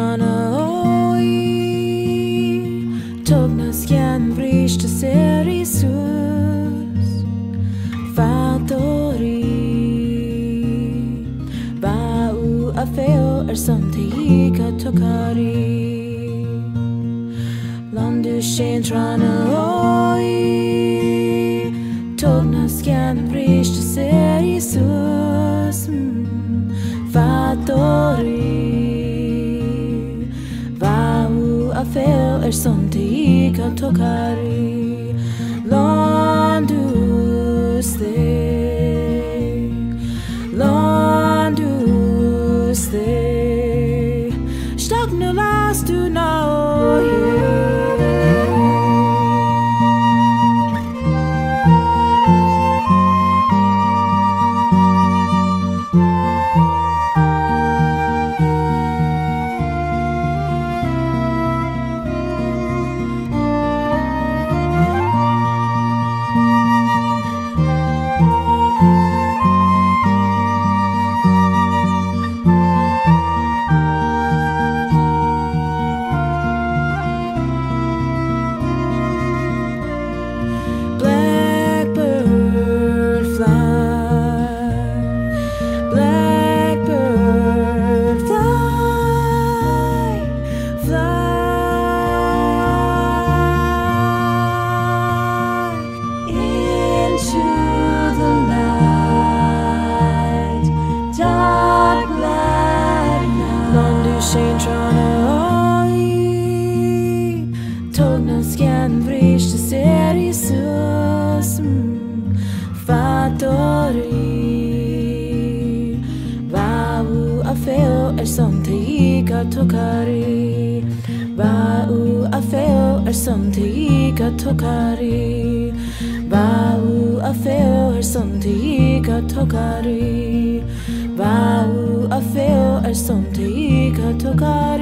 trana oi togna scan vrish to serisus fatori bau afeo something ka tokari Londubh shen trana oi togna scan vrish to serisus fatori bau afeo something ka tokari Londubh stay Stuck no last to know Tokari bau afeo something ka tokari bau afeo something ka tokari bau afeo something ka tokari